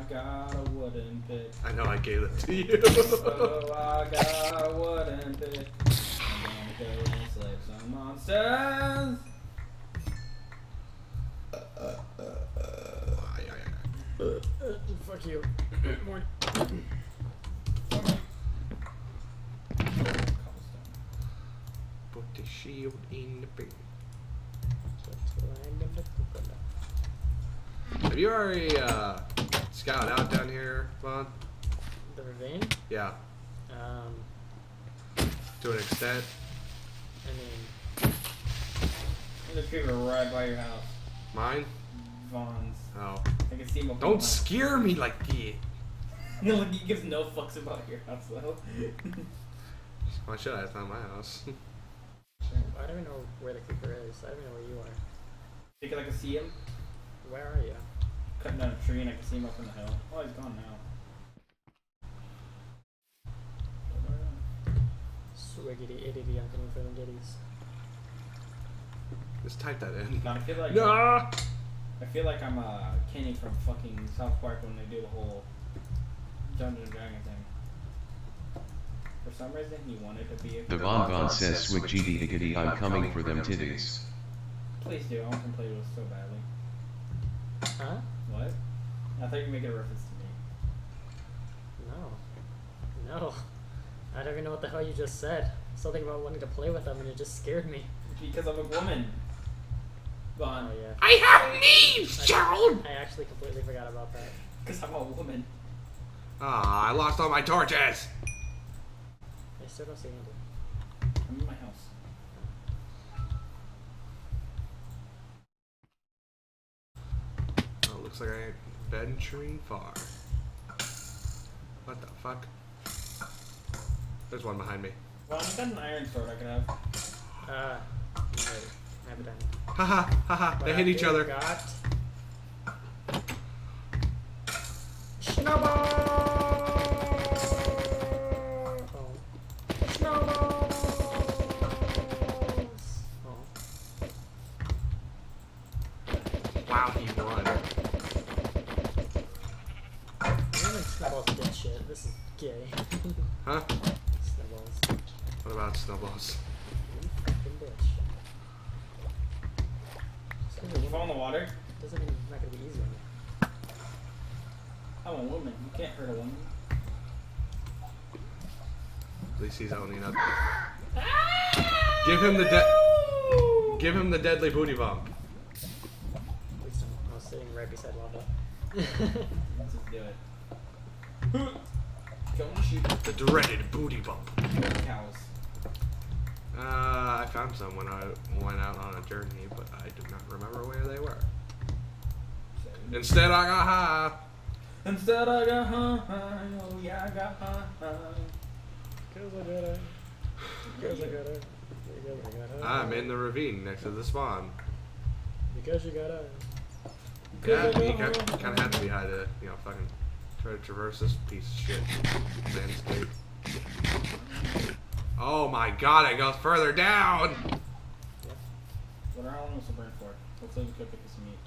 got a wooden pick. I know I gave it to you. Oh, I got a wooden pick. I'm gonna go and slay some monsters. Fuck you. More. Put the shield in the bin. Have you already scouted out down here, Vaughn? The ravine? Yeah, to an extent. I mean, There's people right by your house. Mine? Vaughn's. Oh. I can see him up. Don't scare me like that. No, like he gives no fucks about your house though. Why should I? It's not my house. I don't even know where the creeper is. I don't even know where you are. Think I can see him Where are you? cutting down a tree and I can see him up in the hill. Oh, he's gone now. Swiggity iddity, I'm coming for them ditties. Just type that in. No, I feel like No! I feel like I'm Kenny from fucking South Park when they do the whole Dungeons and Dragons thing. For some reason, he wanted to be a. The Von says swig GD diggity, I'm coming for them titties. Please do. I want to play with so badly. Huh? What? I thought you were making a reference to me. No. No. I don't even know what the hell you just said. Something about wanting to play with them and it just scared me. Because I'm a woman. Vaughn. Oh yeah. I have needs, Gerald! I actually completely forgot about that. Because I'm a woman. Ah, I lost all my torches! I still don't see anything. I'm in my house. Oh, looks like I ain't venturing far. What the fuck? There's one behind me. Vaughn, you got an iron sword I could have. Wait. I have a diamond. Haha, haha, they hit each other. Got Snowball! Oh. Snowballs! Oh. Wow, he won. Even Snowballs did shit. This is gay. Huh? Snowballs. What about snowballs? You fucking bitch. You fall in the water? Doesn't mean it's not gonna be easy on you. I'm a woman. You can't hurt a woman. At least he's owning up. Give him the deadly booty bomb. Please don't. I was sitting right beside lava. Let's just do it. Don't shoot The dreaded booty bump. cows. I found some when I went out on a journey, but I do not remember where they were. Instead, I got high. Instead I got high, oh yeah I got high. Cause I got it. Because I got it. Because I got it. I'm in the ravine next to the spawn. Because you got it. Yeah, you kind of have to be high to, you know, fucking try to traverse this piece of shit landscape. Oh my god, I go further down! Yeah. What are all almost burn for? Hopefully we could pick this meat.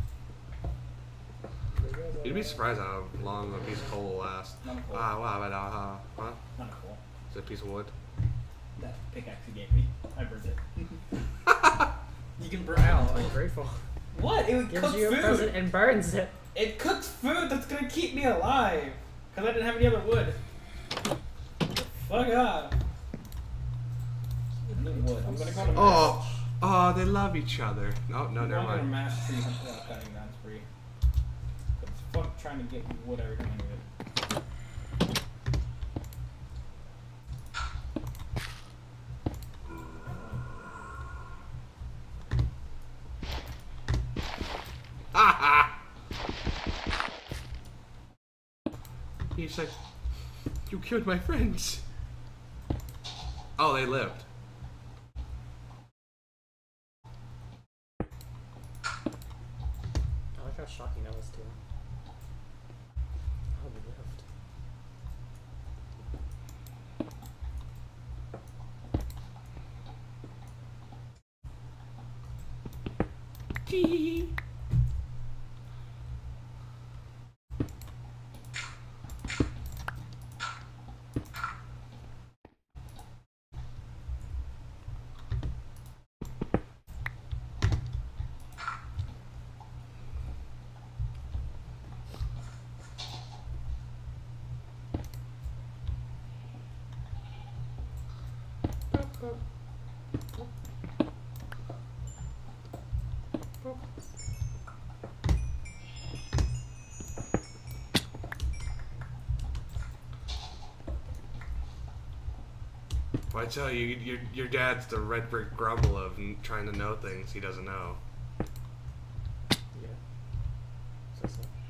You'd be surprised how long a piece of coal will last. Not a coal. What? Not a coal. Is it a piece of wood? That pickaxe you gave me. I burned it. You can burn Wow, it. I'm grateful. What? It Gives cooks you a present food. and burns it. It cooks food that's gonna keep me alive. Cause I didn't have any other wood. Fuck off. I need wood. I'm gonna go to Oh, they love each other. No, never I'm gonna mind. mash tree cutting down spree. It's fuck trying to get wood every time I need it. He's like, you killed my friends. Oh, they lived. I like how shocking that was too. Oh, we lived. I tell you, your dad's the red brick grumble of trying to know things he doesn't know. Yeah. So.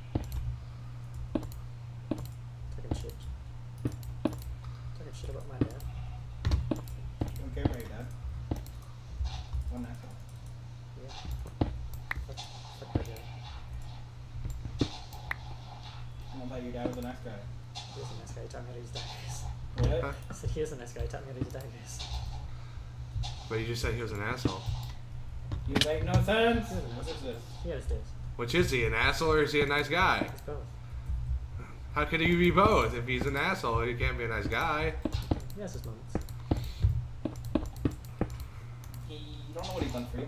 Talking shit. Talking shit about my dad. Don't care about your dad. One asshole. Yeah. Fuck my dad. I thought your dad was a nice guy. He is a nice guy. He taught me how to use daggers. What? I said he is a nice guy. He taught me how to use daggers. But you just said he was an asshole. You make no sense. What is this? He had his days. Which is he, an asshole or is he a nice guy? He's both. How could he be both? If he's an asshole, he can't be a nice guy. He has his moments. You don't know what he's done for you.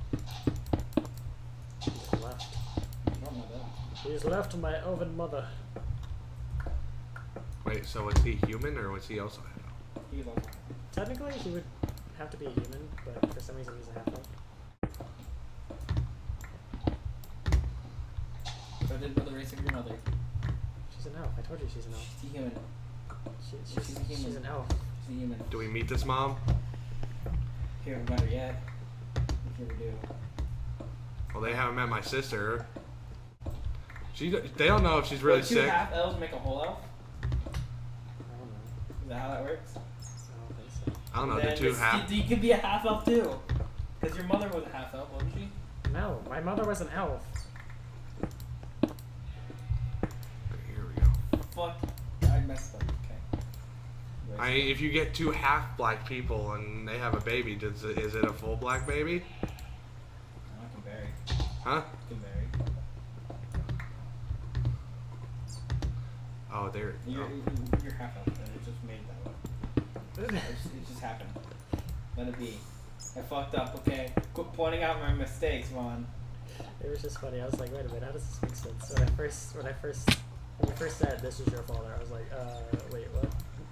He just left. You don't know that. He's left my oven mother. Wait, so was he human or was he also? He's also. Technically, he would have to be a human, but for some reason he's a half-elf. So I didn't know the race of your mother. She's an elf. I told you she's an elf. She's a human. She's She's a human. She's an elf. She's a human. Do we meet this mom? You haven't met her yet. If you ever do. Well, they haven't met my sister. They don't know if she's really Will two sick. half elves make a whole elf? I don't know. Is that how that works? I don't think so. I don't know. Then The two half. You could be a half elf too. Because your mother was a half elf, wasn't she? No, my mother was an elf. Here we go. Fuck. I messed up. Okay. If you get two half black people and they have a baby, is it a full black baby? I can vary. Huh? It can vary. Oh, there. You're half elf, and it just made it that way. It just happened. Let it be. I fucked up, okay? Quit pointing out my mistakes, Vaughn. It was just funny. I was like, wait a minute, how does this make sense? When you first said this is your father, I was like, wait, what?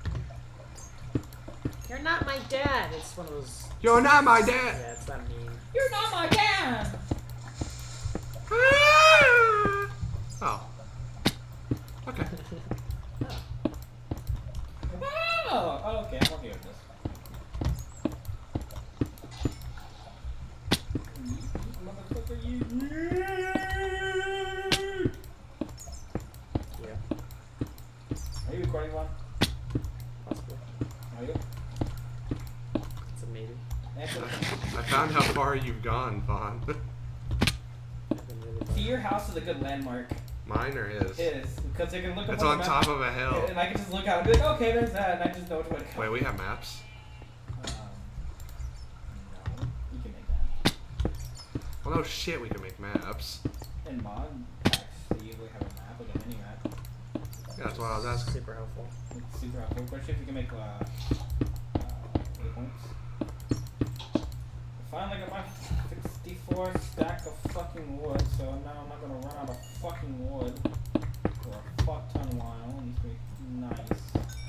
You're not my dad. It's one of those. You're not my dad. Yeah, it's that mean. You're not my dad! Oh. Okay. Oh, okay, I'm okay with this. Motherfucker, you. Yeah, Are you recording, Vaughn? possibly. Are you? It's a maybe. Answer. I found how far you've gone, Vaughn. I've been really See, your house is a good landmark. Mine or his? His, because they can look up It's on on the top map, of a hill. and I can just look out and be like, okay, there's that, and I just know which way to go. Wait, we have maps? No, you can make that. Well, no shit, we can make maps. In mod packs, they usually have a map, like a mini map. Yeah, that's what I was asking. super helpful. It's super helpful, especially if you can make waypoints. I finally got my 64 stack of fucking wood, so now I'm not gonna run out of fucking wood for a fuck ton while. It needs to be nice.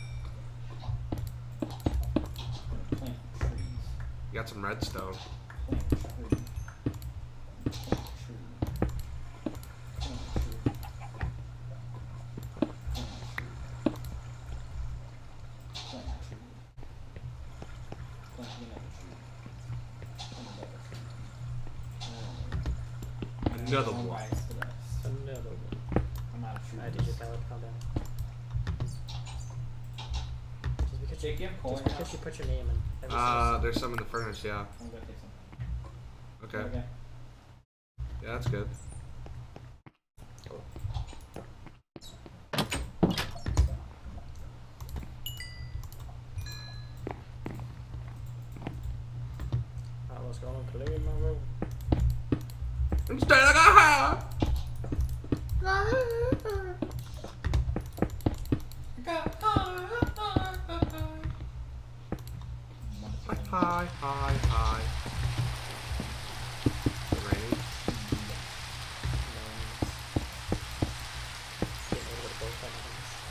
Plant trees. You got some redstone. Plant tree. Plant tree. Plant tree. Plant tree. Plant tree. Plant another tree. Another one. Another one. I'm out of trees. Alright, DJ Pallet, calm down. Just because Jake, you have coal just in your because house? you put your name in every single There's some in the furnace, yeah. I'm gonna take some. Okay. Yeah, that's good. Cool. Alright, let's go and clean my room. Instead, I got high. Hi, hi, hi. Is it raining? Getting a little bit of both items.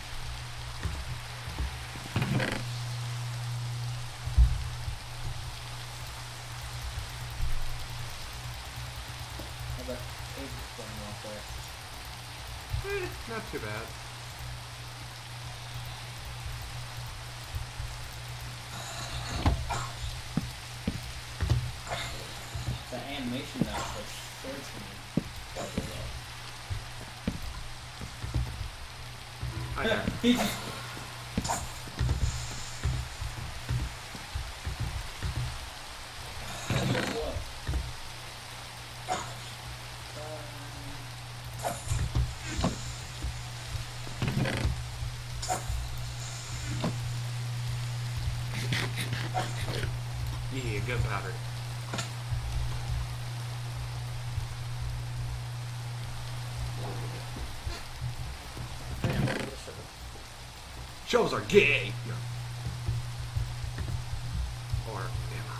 How about eggs going off there? Not too bad. Okay. He just... What? Yeah, gunpowder. Damn, what a shit. Shows are gay. No. Or am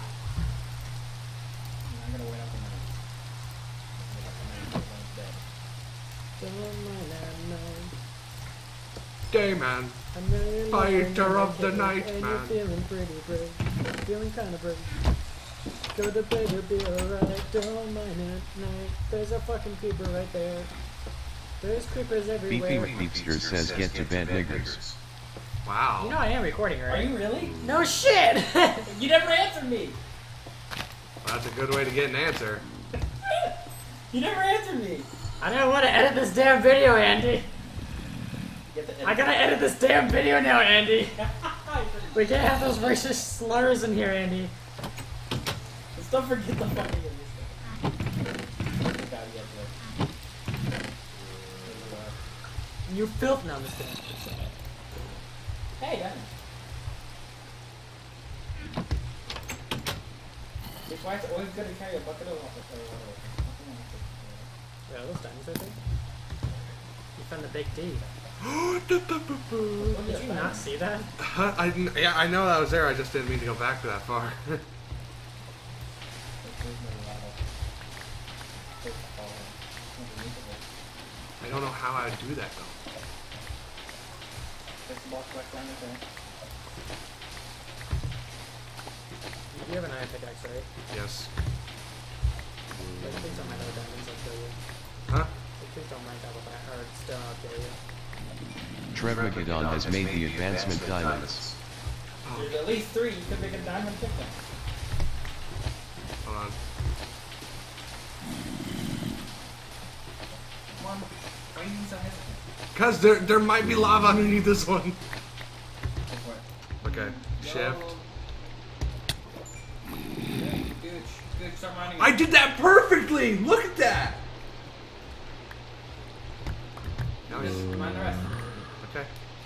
I'm gonna wait up a minute. Don't mind, I know. I gay man? I know you're Fighter lying, of the and night, you're man. feeling pretty brave. Feeling kind of brave. Go to bed, you'll be alright. Don't mind at night. There's a fucking creeper right there. There's creepers everywhere. BP Beepster says get to bed niggers. Wow. You know I am recording, right? Are you really? No shit! You never answered me! That's a good way to get an answer. You never answered me! I don't want to edit this damn video, Andy. Get the I gotta edit this damn video now, Andy. We can't have those racist slurs in here, Andy. Let's don't forget the fucking You filth now, Mr. Anderson. Hey, Dan. It's why it's always good to carry a bucket of water. Wait, are those diamonds right there? You found the big D. Look Did you not see that? Yeah, I know that was there. I just didn't mean to go back to that far. I don't know how I would do that though. You have an iron pickaxe, right? Yes. Like, please don't mind other diamonds, I'll kill you. Huh? Like, please don't mind double diamond, or stone, I'll kill you. Trevmageddon has made the advancement diamonds. Oh, There's at least 3. You could make a diamond pickaxe. hold on. Come on. Why are you so hesitant? Cause there might be lava underneath this one. Go for it. Okay. Shift. Good. Good. Start mining. I did that perfectly. Look at that. Now Just he's mine the rest. okay.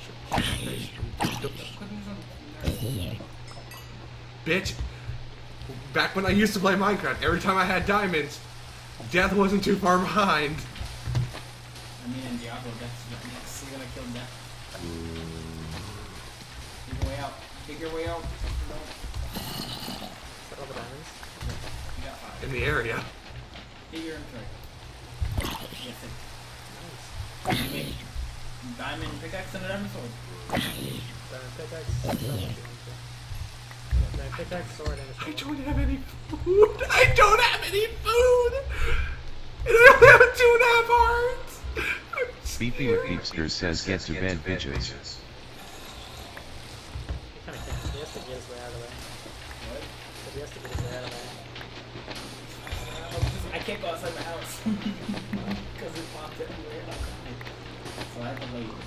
Put these on. Bitch. Back when I used to play Minecraft, every time I had diamonds, death wasn't too far behind. I mean, in Diablo, that's you're gonna kill death. Dig your way out. Dig your way out. No. Is that all the diamonds? You got 5. In the area. Get your inventory. Yes, it. You make diamond pickaxe and a diamond sword. Diamond pickaxe, diamond pickaxe, sword, and a I sword. don't have any food. I don't have any food. And I don't have 2.5 hearts. I'm BP Beepster says get to bed bitches. He kinda can't. He has to get his way out of there. What? But he has to get his way out of there. I can't go outside my house. Because it popped everywhere outside. So I have to leave.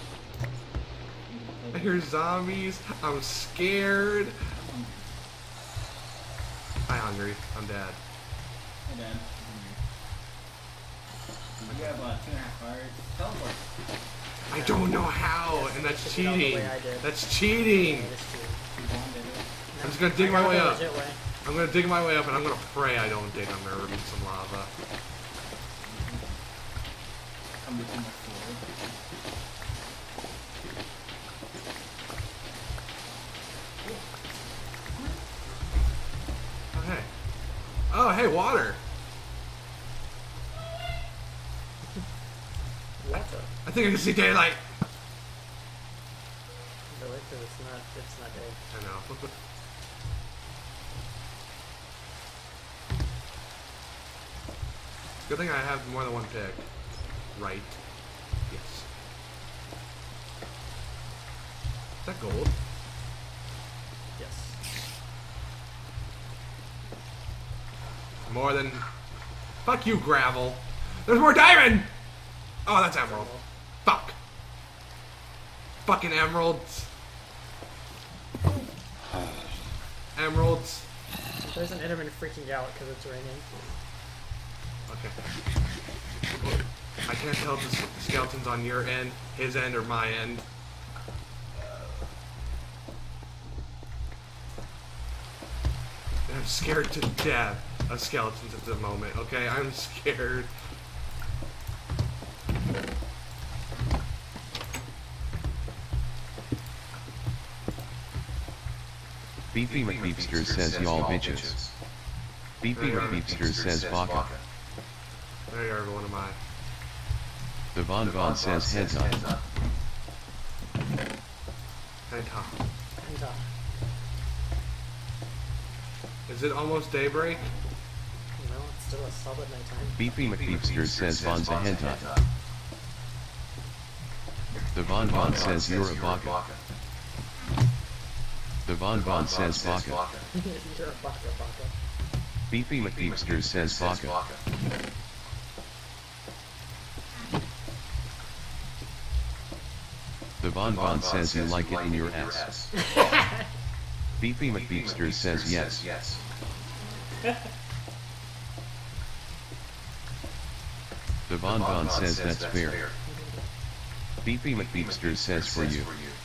I hear zombies. I'm scared. I'm hungry. I'm dead. Hey, Dan. You have 2.5 hours. Teleport. I don't know how, and that's Check it out the cheating. way I did. That's cheating. Yeah, it's true. You wanted it. I'm just gonna dig I my got way the up. legit way. I'm gonna dig my way up, and I'm gonna pray I don't dig under some lava. Come with my sword. Oh hey. Oh hey, water. What the? I think I can see daylight. Really? 'Cause it's not day. I know. Good thing I have more than one pick. Right. Yes. Is that gold? Yes. More than... Fuck you, gravel. There's more diamond! Oh, that's emerald. Fuck. fucking emeralds. Emeralds. There's an Enderman freaking out because it's raining. Okay. I can't tell if the skeleton's on your end, his end, or my end. I'm scared to death of skeletons at the moment, okay? I'm scared. Beefy McBeefster says y'all bitches. Beefy McBeefster says baka. There you are, everyone of mine. The Von Von says heads up. Hey, Tom. And Is it almost daybreak? you know, it's still a solid nighttime. Beefy McBeefster says Von's a hentai. The Von Von says you're a baka. The Von Von says baka. You're a baka baka. Beefy McBeefster says baka. The Von Von says you like it in your ass. Beefy McBeefster says yes. The Von Von says that's fair. Beefy McBeefster says for you.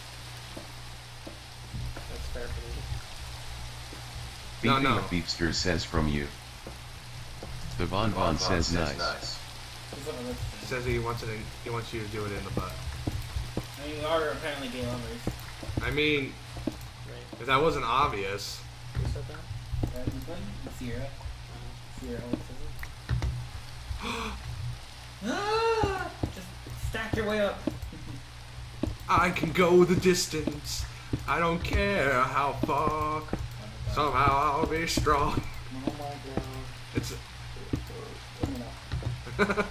That's fair for me. Beefy No. McBeefster says from you. The Von Von says nice. He's on the list. He says he wants you to do it in the butt. I mean, we are apparently gay lovers. I mean, Right. if that wasn't obvious. Who said that? Sierra. Sierra always says it. Ah! Just stack your way up. I can go the distance. I don't care how far. Somehow I'll be strong. Oh my god. It's. Put me up.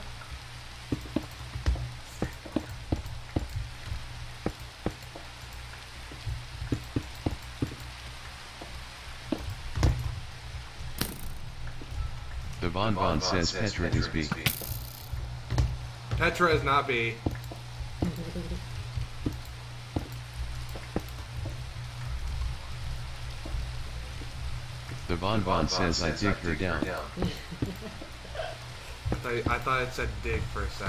The Von Von says Petra is B. Petra is not B. The Von Von says I dig her down. I thought it said dig for a sec.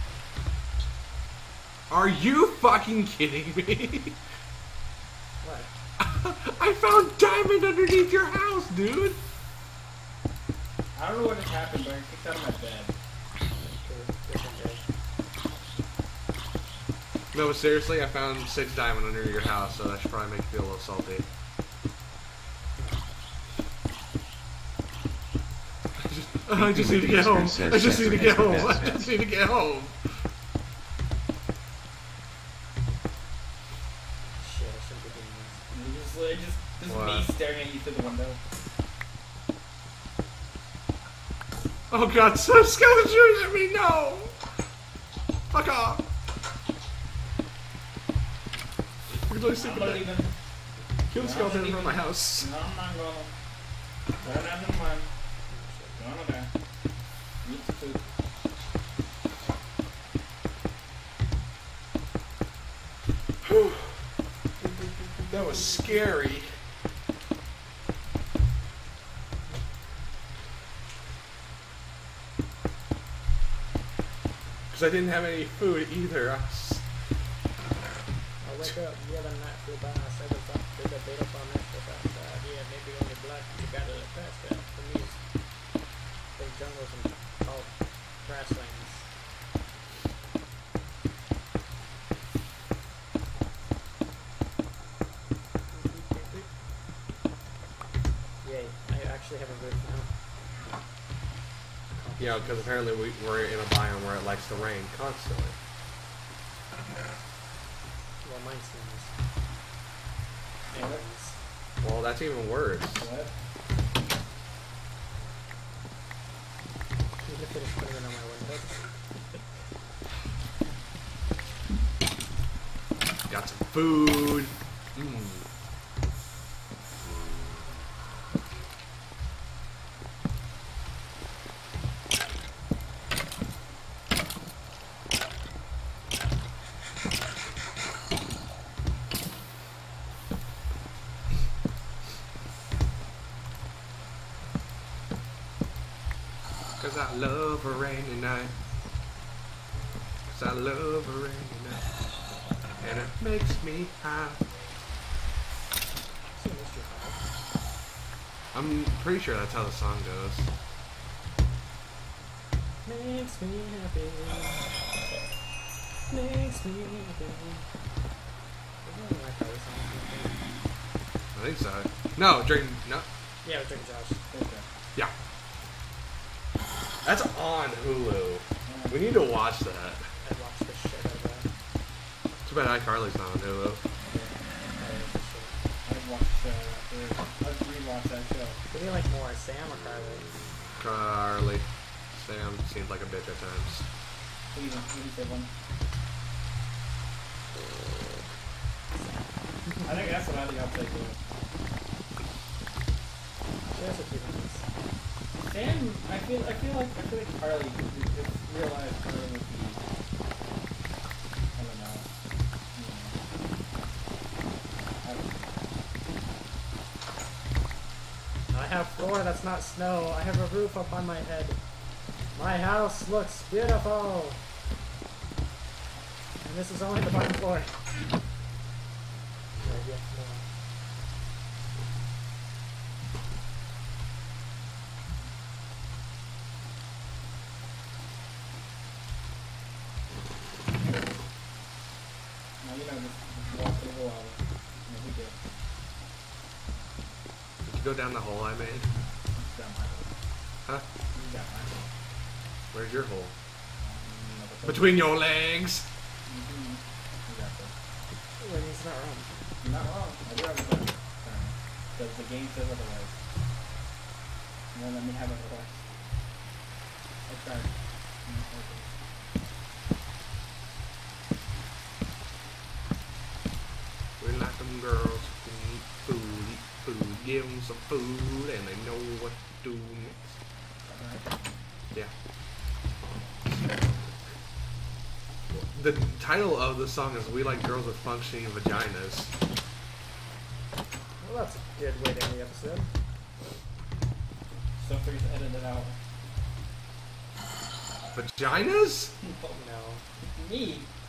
Are you fucking kidding me? What? I found diamond underneath your house, dude. I don't know what just happened, but I kicked out of my bed. No, seriously, I found 6 diamond under your house, so that should probably make you feel a little salty. I just need to get home. I just need to get home. I just need to get home. Shit, I shouldn't be doing this. Just What? me staring at you through the window. Oh god, so skeleton shooting at me, no! Fuck off! You're literally I'm sleeping not there. even. Kill the skeleton in front of my house. No, I'm not going. Go down to the mine. Go on there. Eat the food. That was scary. Because I didn't have any food either. I'll wake up, yeah, the night flew by, I said it's up, did a bit up on that shit outside, yeah, maybe only black, you got it past that, for me it's big jungles and tall grasslands. Yay, I actually have a roof now. Yeah, because apparently we're in a biome where it likes to rain constantly. Well, mine snows. Yeah, what? Well, that's even worse. What? I'm gonna finish putting it on my window. Got some food. love a rainy night. 'Cause I love a rainy night. And it makes me high. See Mystery Five. I'm pretty sure that's how the song goes. Makes me happy. Makes me happy. Isn't that my favorite song? I think so. No, Drake. No. Yeah, with Drake and Josh. Okay. Yeah. That's on Hulu. We need to watch that. I'd watch the shit out of that. Too bad iCarly's not on Hulu. I watch the shit. I've watched, I've rewatched that show. Who do you like more, Sam or Carly? Carly. Sam seemed like a bitch at times. Who do you say one? I think that's what I think I'll take too. She has a few things. Sam, I feel like Carly, if real life Carly would be, I don't know. I have floor that's not snow. I have a roof up on my head. My house looks beautiful. And this is only the bottom floor. Now you know, just walk through the wall. No big deal. Did you go down the hole I made? You got my hole. Huh? You got my hole. Where's your hole? Another hole. Between your legs. Mhm. You got this. Well, he's not wrong. You're not wrong. I do have a question. Because the game says otherwise. You won't let me have a request. I tried. We like them girls who eat food, give them some food, and they know what to do next. Yeah. The title of the song is "We Like Girls with Functioning Vaginas." Well, that's a good way to end the episode. So free to edit it out. Vaginas? No. Me?